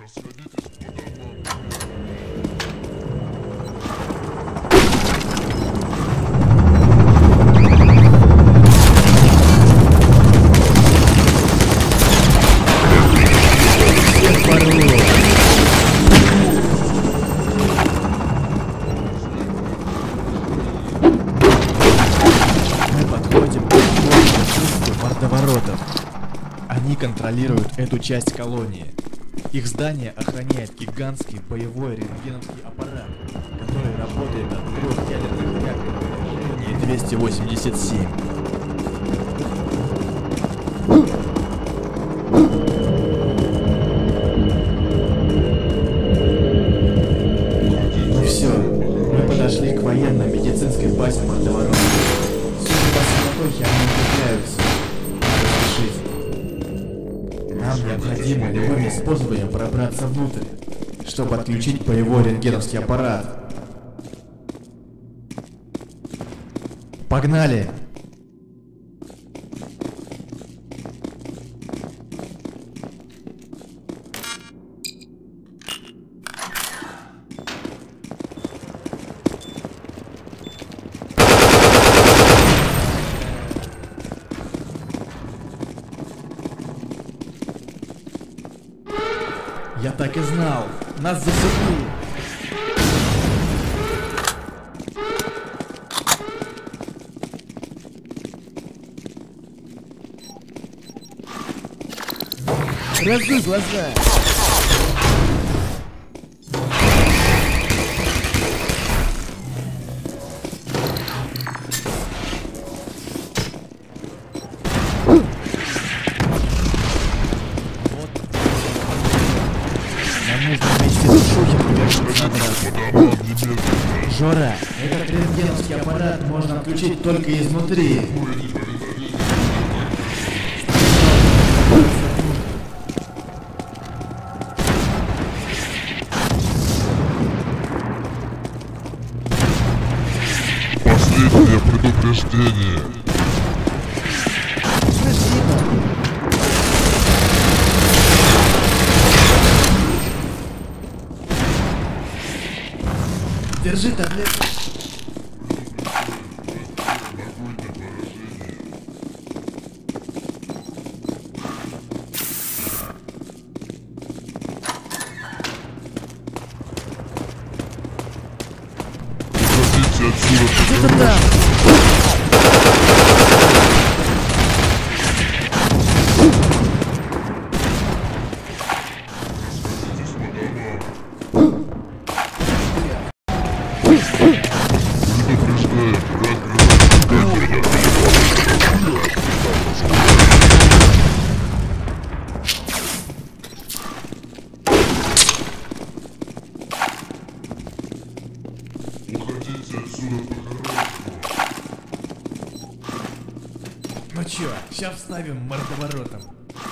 Они контролируют эту часть колонии. Их здание охраняет гигантский боевой рентгеновский аппарат, который работает от 3 ядерных реакторов колонии 287. Ну все, мы подошли к военно-медицинской базе Мордоворот. Судя по суматохе, они укрепляются. Нам необходимо любыми способами пробраться внутрь, чтобы отключить боевой рентгеновский аппарат. Погнали! Я так и знал! Нас засекли! Разуй глаза! Жора, этот рентгеновский аппарат можно отключить только изнутри. Последнее предупреждение. Держи таблетку. Уходите отсюда. Где-то там. Ну чё, сейчас вставим мордоворотом.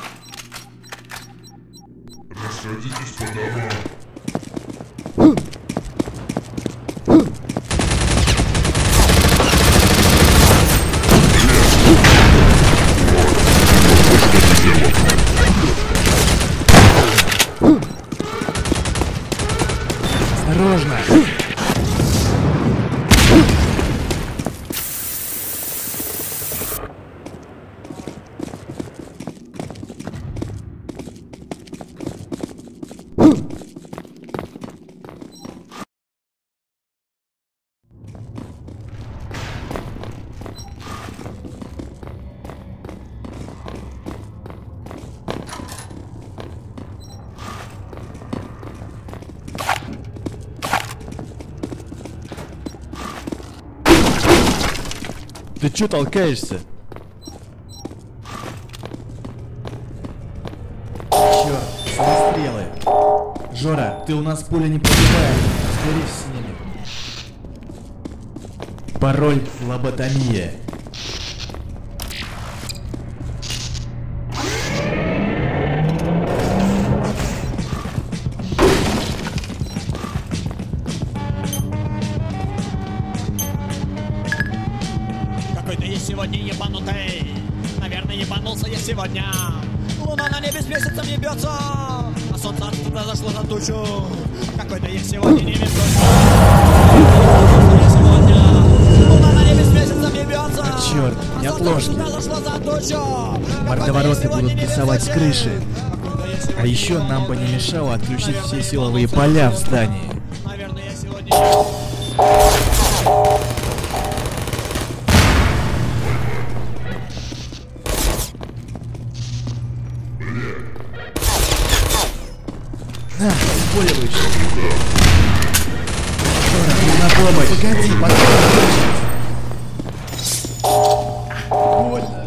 Расходитесь по домам. Осторожно! Ты чё толкаешься? Чёрт, самострелы. Жора, ты у нас пуля не пробивает. Разберись с ними. Пароль лоботомия. Какой ты сегодня ебанутый. Наверное, ебанулся я сегодня. Луна на небе с месяцем не бьется, а солнце произошло за тучу. Какой-то их сегодня не видно. Луна на небе с месяцем не бьется. Черт, неотложки. Мордовороты будут прессовать с крыши. А еще нам бы не мешало отключить все силовые поля в здании. Наверное, я сегодня... На, обезболивающий. Жора, нужна помощь. Погоди, больно.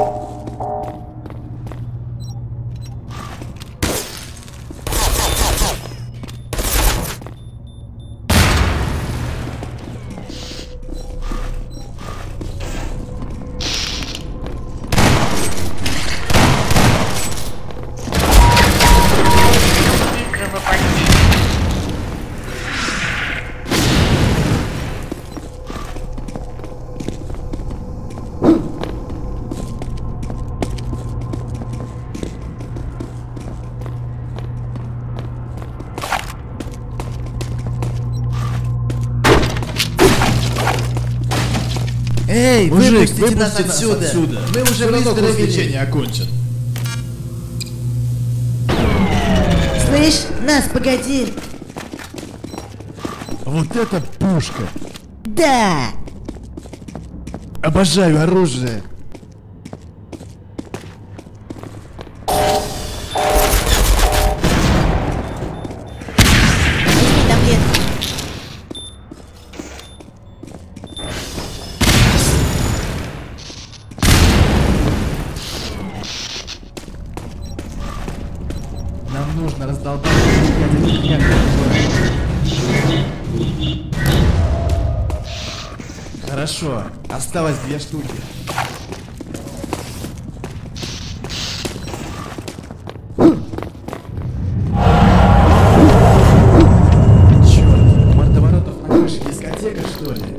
Эй, Мужик, выпустите нас отсюда! Мы уже выздоровели! Лечение окончен. Слышь, нас, погоди! Вот это пушка. Да! Обожаю оружие. Возьми таблетку. Нам нужно раздолбать ядерный реактор. Хорошо, осталось 2 штуки. Черт, у мордоворотов на крыше дискотека, что ли?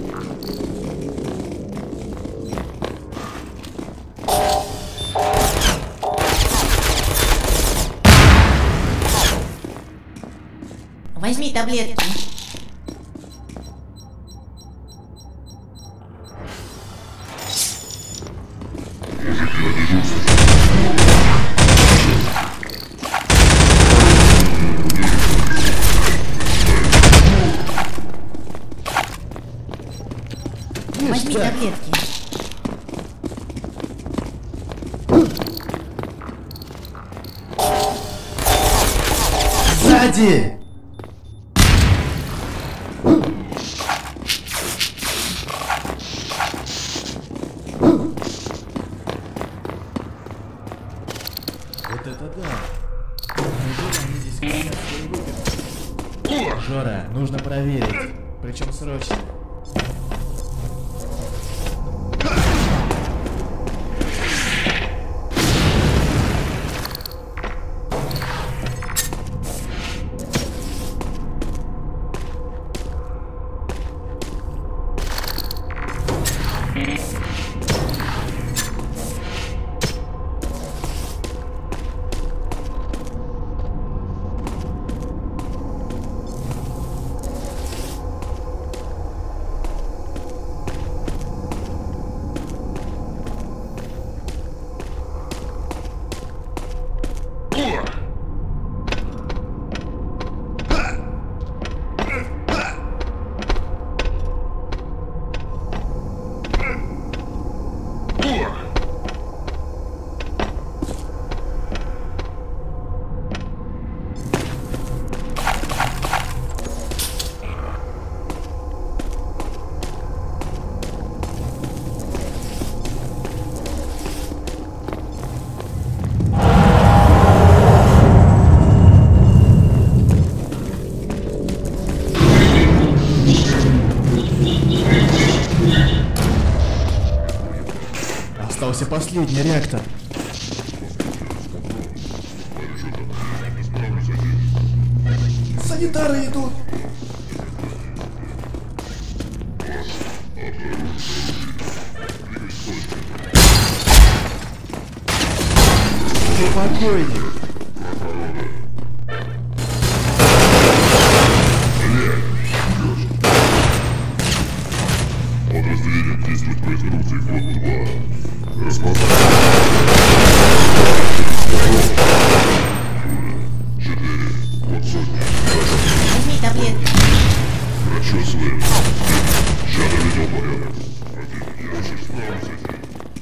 Возьми таблетки. Возьми таблетки. Сзади! Вот это да! Неужели они здесь хранят свою выпивку? Жора, нужно проверить. Причем срочно. Остался последний реактор. Санитары идут. ты покойник. Подразделение действует по инструкции код 2. Распознать. 4. Код сотни. Возьми таблетки. Прочесываем. Сейчас наведем порядок. Один, я еще справлюсь с этим.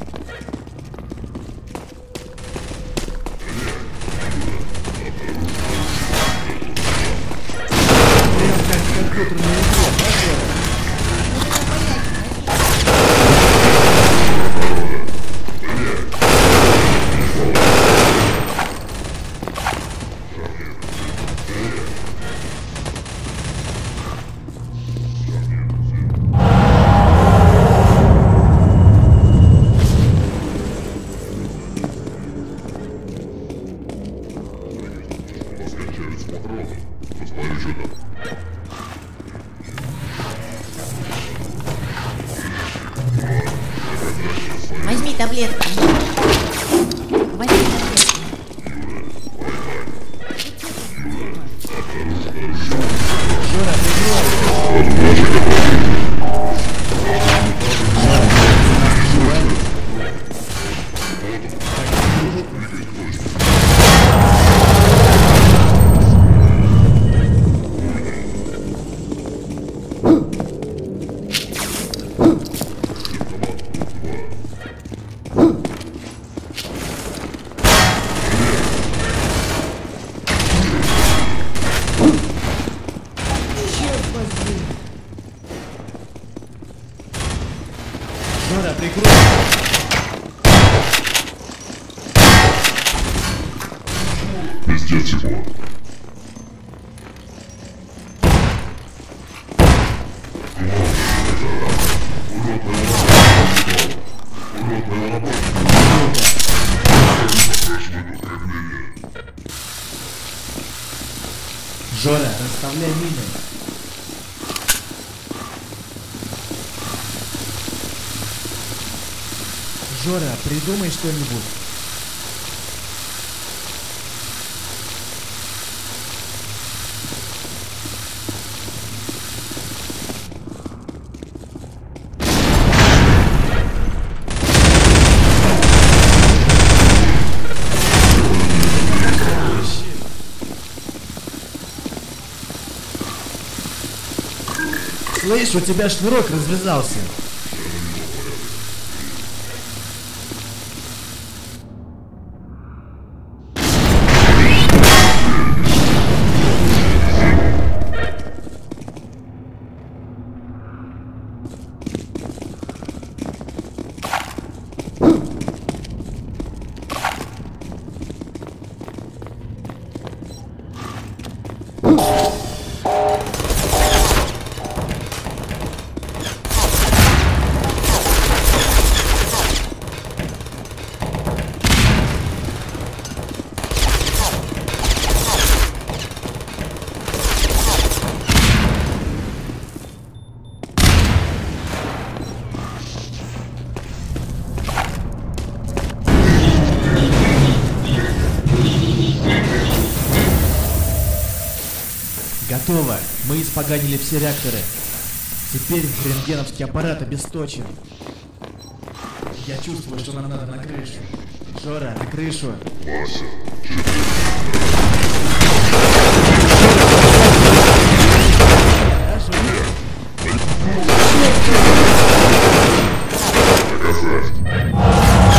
Прям как в компьютерной игре, да, Жора? У нас кончаются патроны. Посмотрю, что там. Возьми таблетки. Возьми таблетки. Жора, прикрой. Жора, прикрой. Пиздец его. Жора, расставляй мины. Жора, придумай что-нибудь. Слышь, у тебя шнурок развязался. Готово. Мы испоганили все реакторы. Теперь рентгеновский аппарат обесточен. Я чувствую, что нам надо на крышу. Жора, на крышу. Вася, А, Жора? доказать.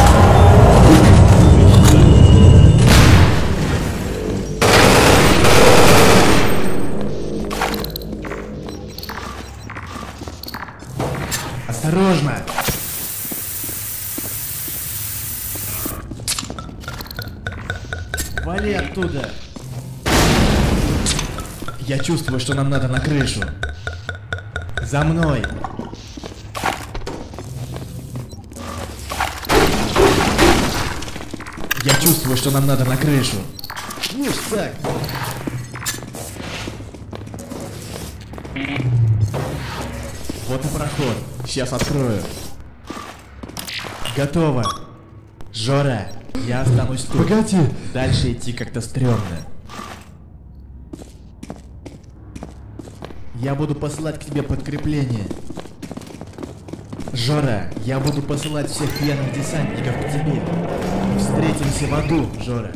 Осторожно! Вали оттуда! Я чувствую, что нам надо на крышу. За мной! Я чувствую, что нам надо на крышу. Ништяк! Вот и проход. Сейчас открою. Готово. Жора, Я останусь тут. Погоди. Дальше идти как-то стрёмно. Я буду посылать к тебе подкрепление. Жора, я буду посылать всех пьяных десантников к тебе. Встретимся в аду, Жора.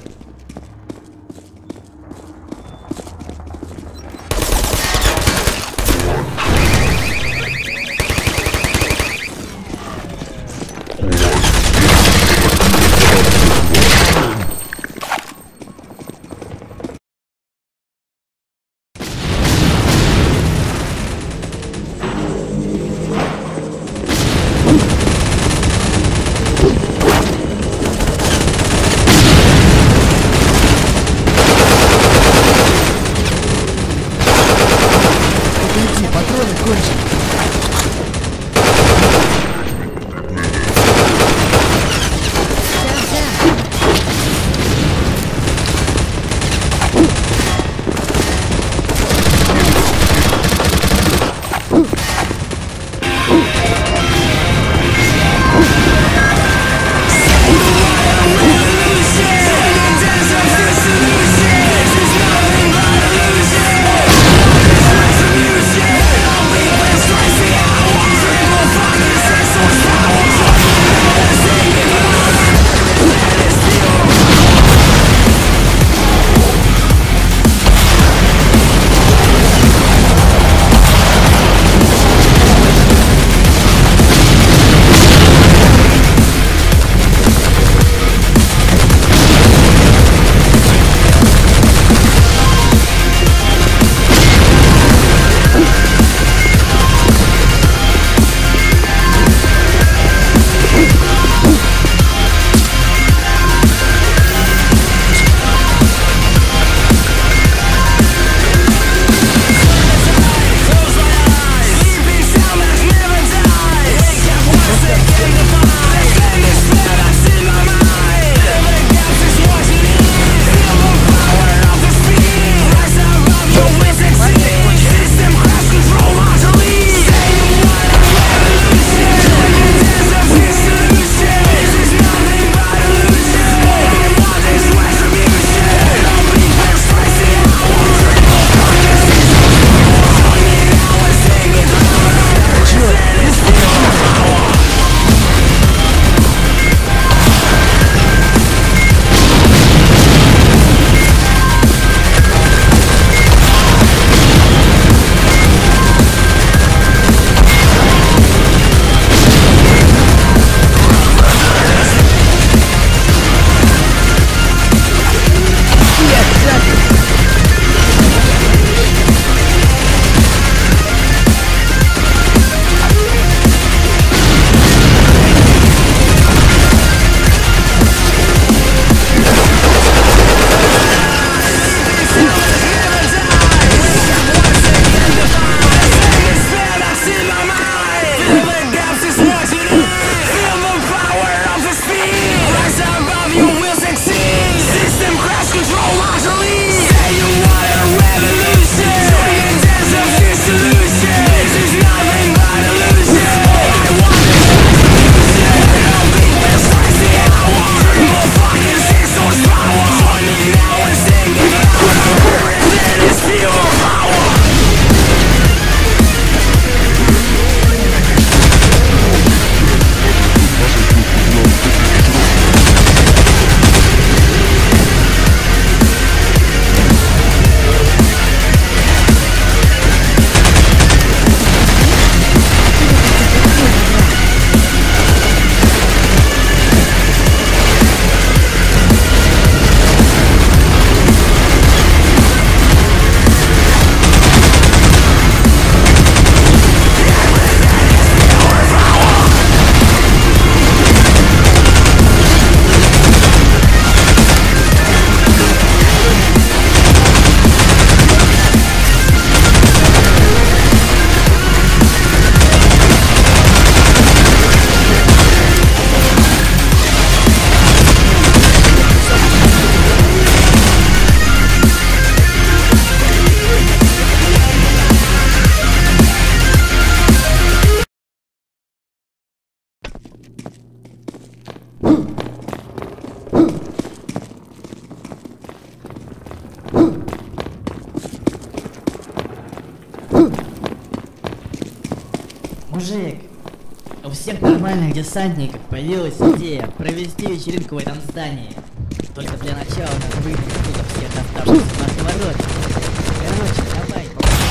Мужик, у всех нормальных десантников появилась идея провести вечеринку в этом здании. Только для начала надо выйти оттуда всех оставшихся мордоворот. Короче, давай.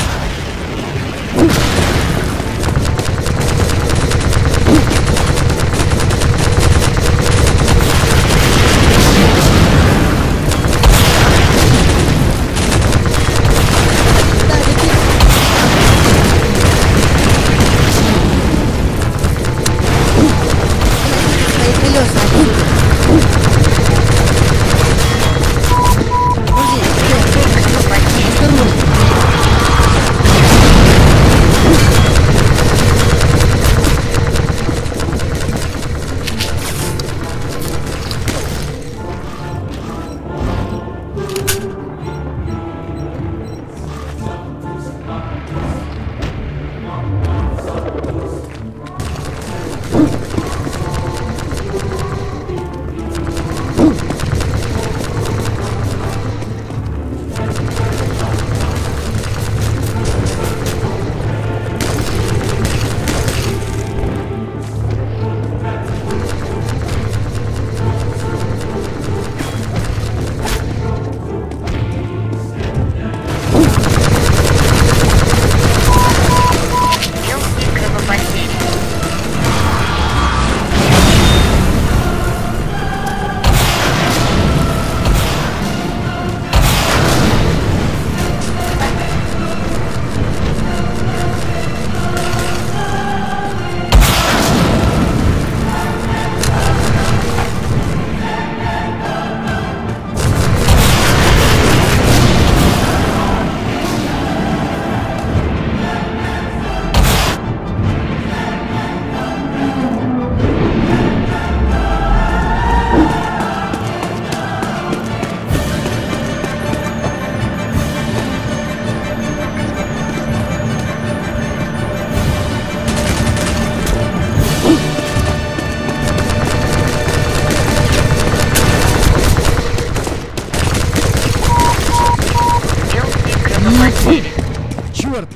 Черт!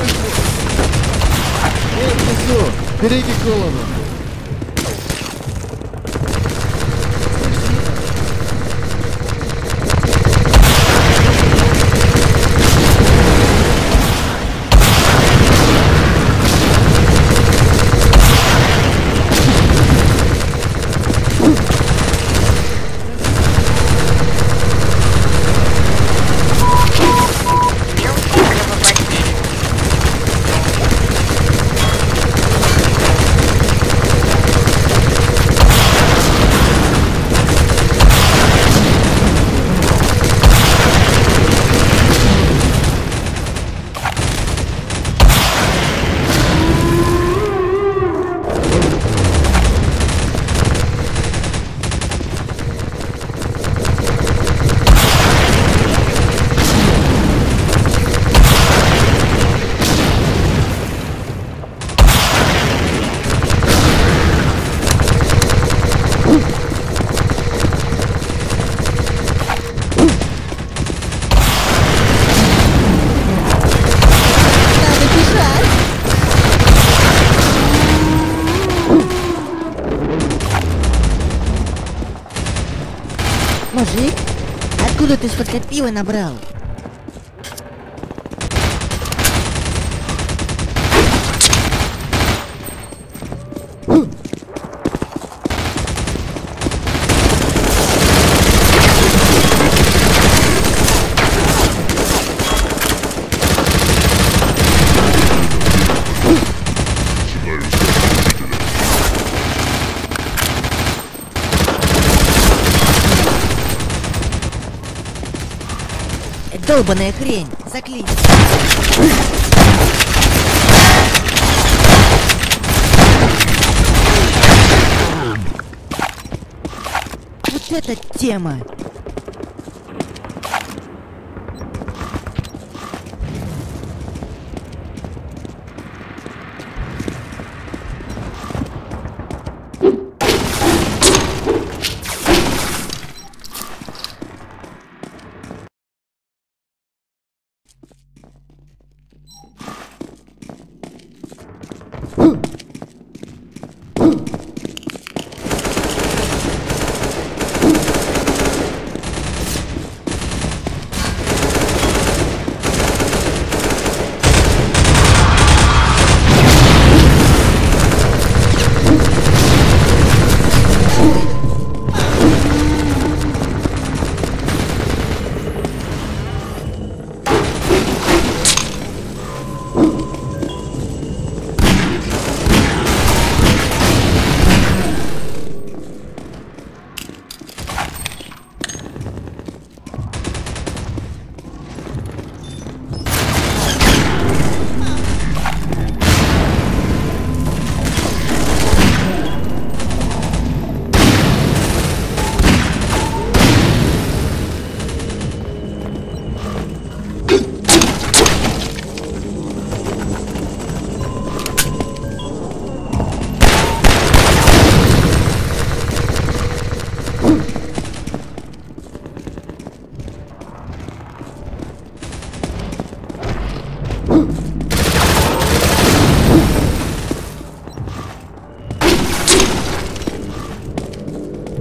Эй, внизу! Береги голову! Мужик, откуда ты столько пива набрал? Долбаная хрень! Заклинь! Вот это тема! Huh.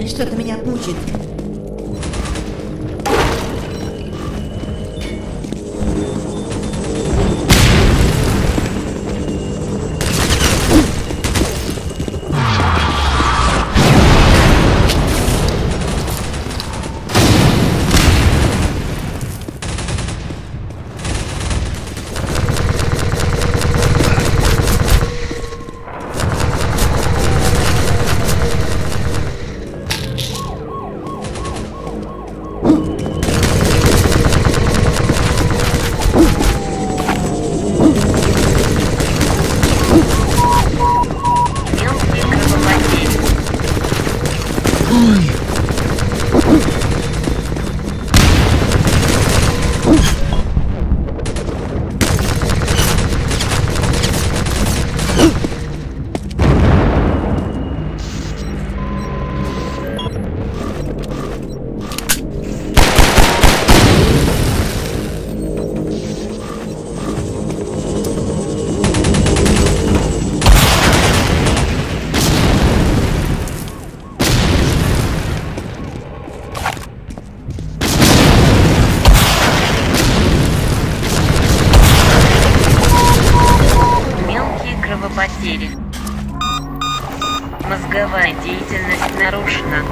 Да что-то меня пучит. Потери. Мозговая деятельность нарушена.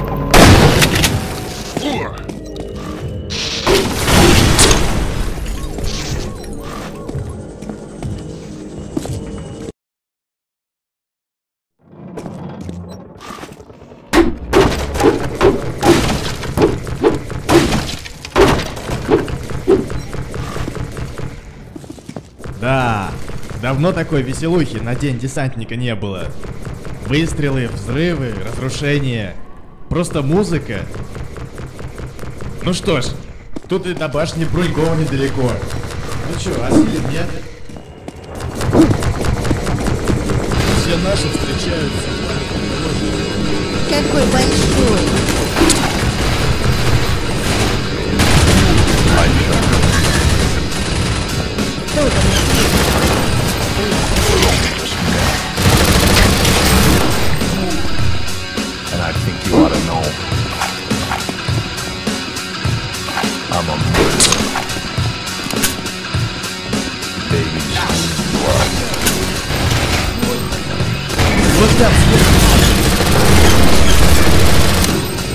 Да, давно такой веселухи на День десантника не было. Выстрелы, взрывы, разрушения. Просто музыка. Ну что ж, тут и до башни Брунькова недалеко. Ну чё, осилим, нет? Все наши встречаются. Какой большой. Кто там? And I think you ought to know. I'm a murderer. Baby's blood. Вот там,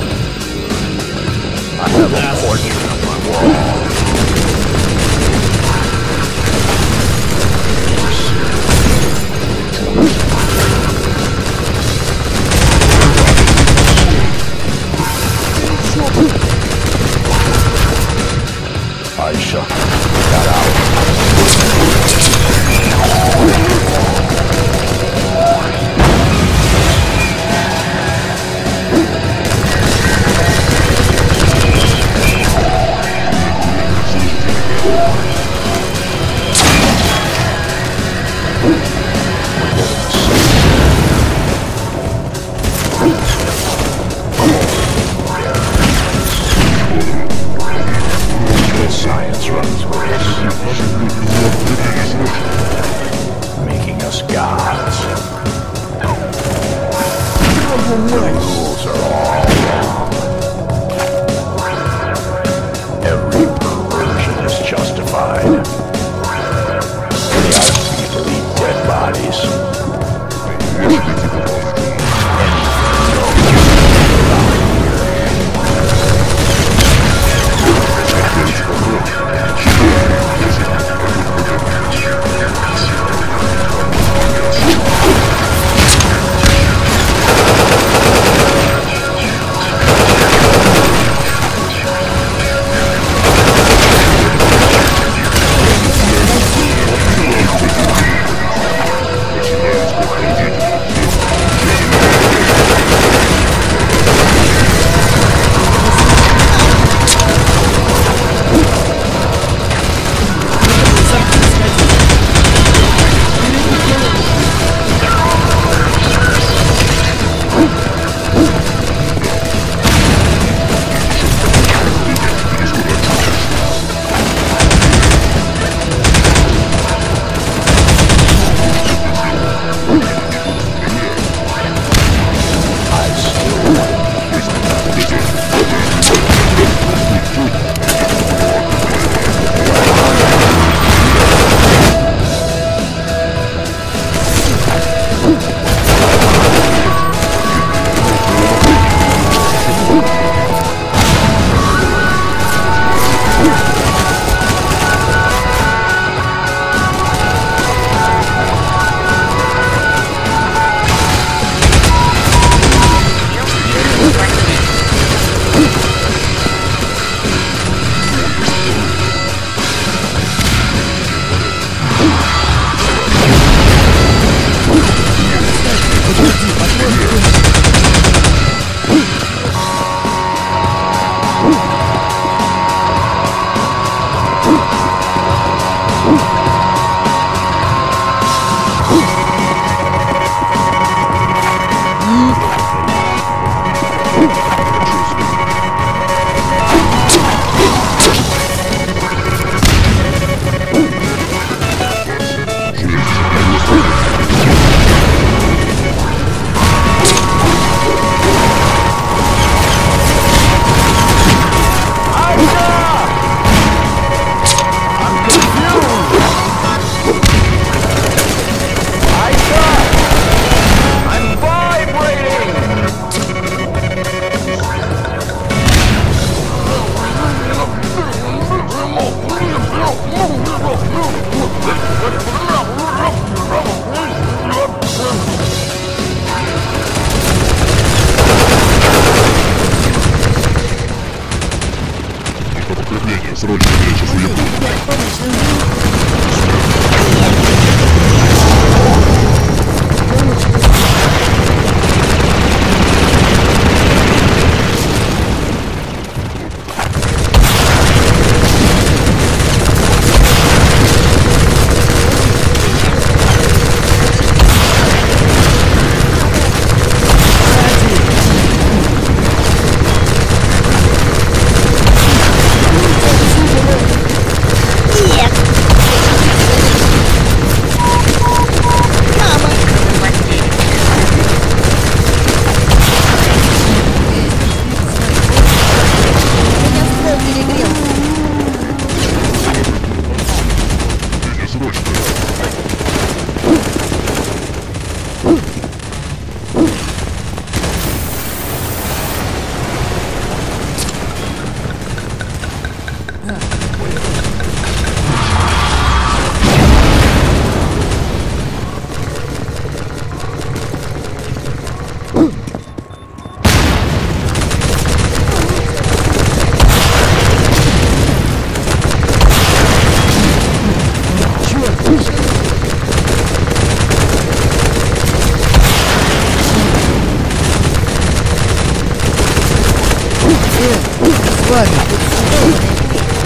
С вами!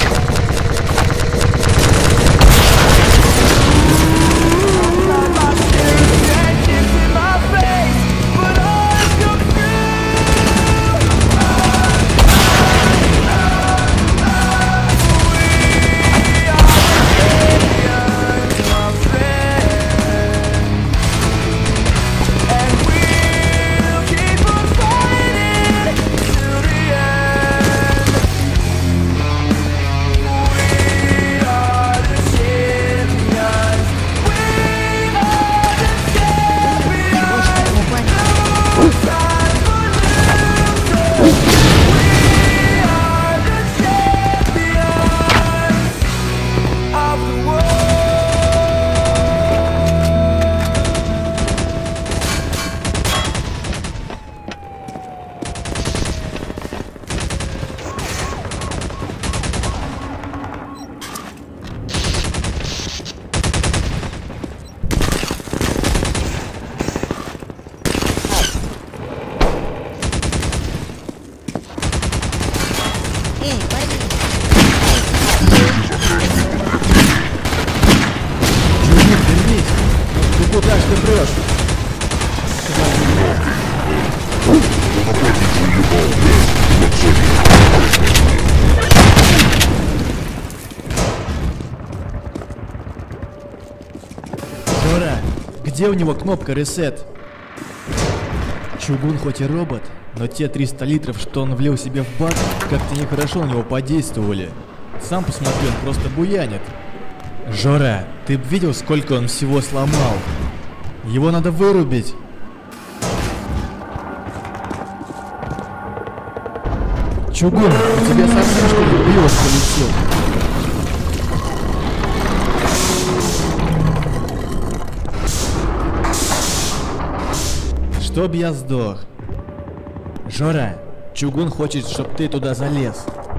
Жора, где у него кнопка ресет? Чугун хоть и робот, но те 300 литров, что он влил себе в бак, как-то нехорошо на него подействовали. Сам посмотри, он просто буянит. Жора, ты б видел, сколько он всего сломал? Его надо вырубить. Чугун, у тебя совсем что ли биос полетел? Чтоб я сдох. Жора, Чугун хочет, чтоб ты туда залез.